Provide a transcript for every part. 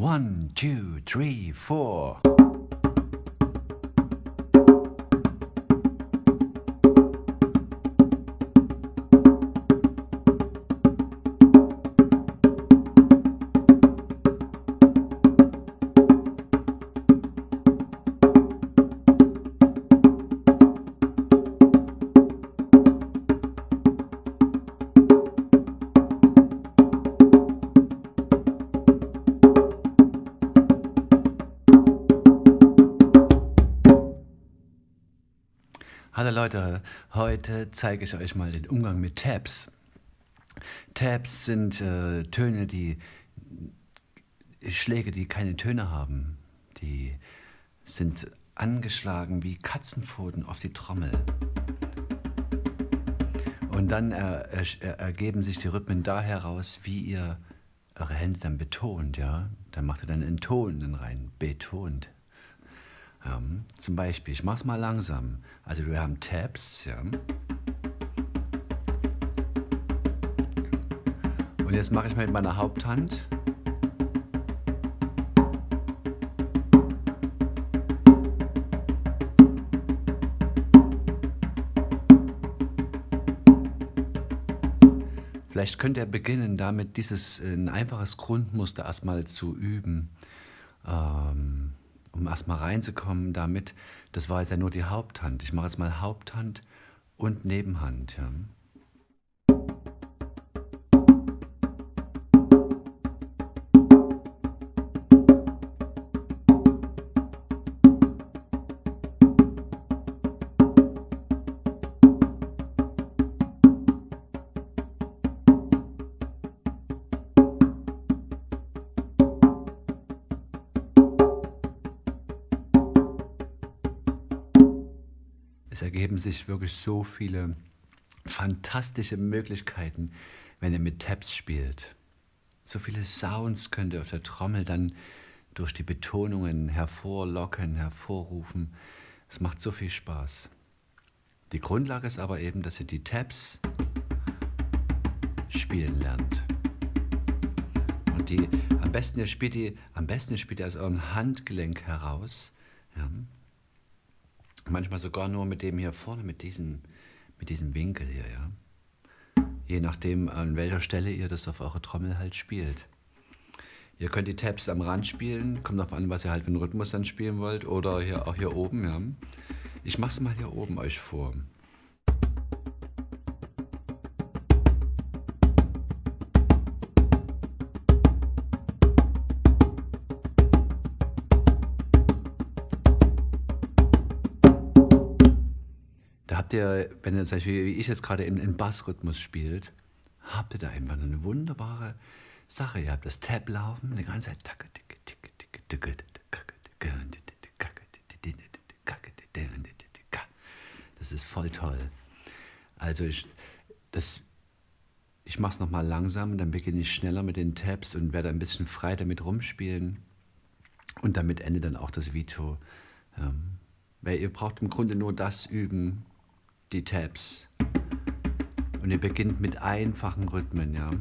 1, 2, 3, 4. Hallo Leute, heute zeige ich euch mal den Umgang mit Taps. Taps sind Töne, Schläge, die keine Töne haben. Die sind angeschlagen wie Katzenpfoten auf die Trommel. Und dann ergeben sich die Rhythmen da heraus, wie ihr eure Hände dann betont. Ja? Dann macht ihr dann einen Ton rein, betont. Zum Beispiel, ich mache es mal langsam. Also wir haben Taps, ja. Und jetzt mache ich mal mit meiner Haupthand. Vielleicht könnt ihr beginnen, damit ein einfaches Grundmuster erstmal zu üben. Um erstmal reinzukommen damit, das war jetzt ja nur die Haupthand. Ich mache jetzt mal Haupthand und Nebenhand. Ja. Es ergeben sich wirklich so viele fantastische Möglichkeiten, wenn ihr mit Taps spielt. So viele Sounds könnt ihr auf der Trommel dann durch die Betonungen hervorlocken, hervorrufen. Es macht so viel Spaß. Die Grundlage ist aber eben, dass ihr die Taps spielen lernt. Und am besten ihr spielt ihr aus eurem Handgelenk heraus. Ja. Manchmal sogar nur mit dem hier vorne, mit diesem Winkel hier, ja. Je nachdem, an welcher Stelle ihr das auf eurer Trommel halt spielt. Ihr könnt die Taps am Rand spielen, kommt darauf an, was ihr halt für einen Rhythmus dann spielen wollt, oder auch hier oben, ja. Ich mache es mal hier oben euch vor. Habt ihr, wenn ihr zum Beispiel, wie ich jetzt gerade in Bassrhythmus spielt, habt ihr da einfach eine wunderbare Sache. Ihr habt das Tab laufen, die ganze Zeit. Das ist voll toll. Also ich mache es nochmal langsam, dann beginne ich schneller mit den Tabs und werde ein bisschen frei damit rumspielen. Und damit endet dann auch das Video. Weil ihr braucht im Grunde nur das üben, die Taps. Und ihr beginnt mit einfachen Rhythmen, ja.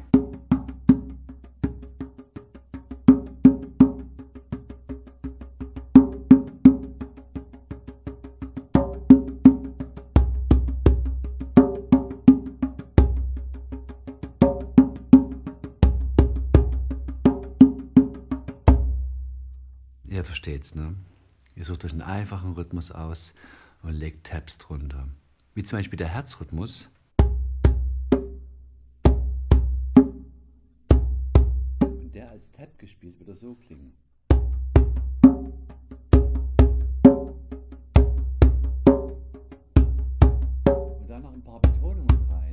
Ihr versteht's, ne? Ihr sucht euch einen einfachen Rhythmus aus und legt Taps drunter. Wie zum Beispiel der Herzrhythmus. Und der als Tab gespielt wird so klingen. Und dann noch ein paar Betonungen rein.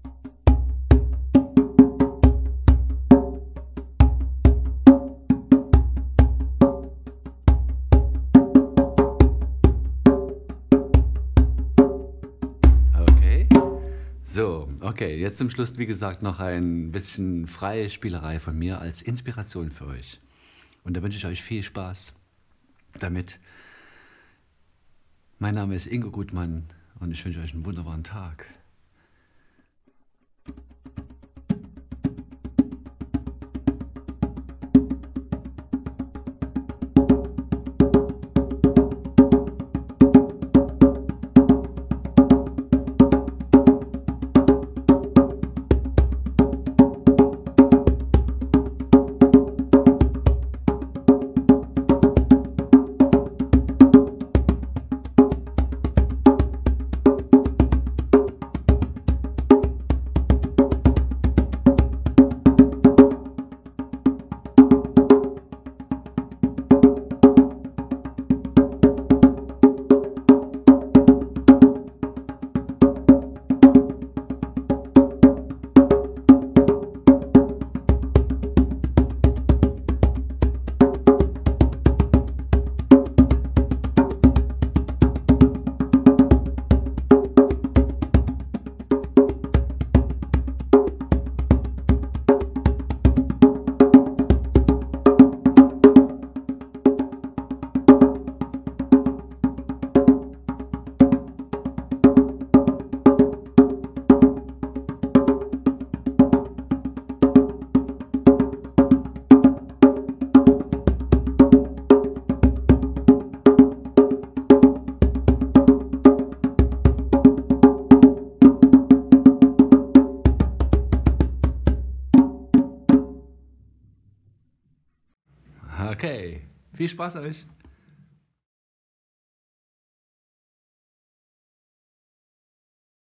So, okay, jetzt zum Schluss, wie gesagt, noch ein bisschen freie Spielerei von mir als Inspiration für euch. Und da wünsche ich euch viel Spaß damit. Mein Name ist Ingo Gutmann und ich wünsche euch einen wunderbaren Tag. Okay, viel Spaß euch.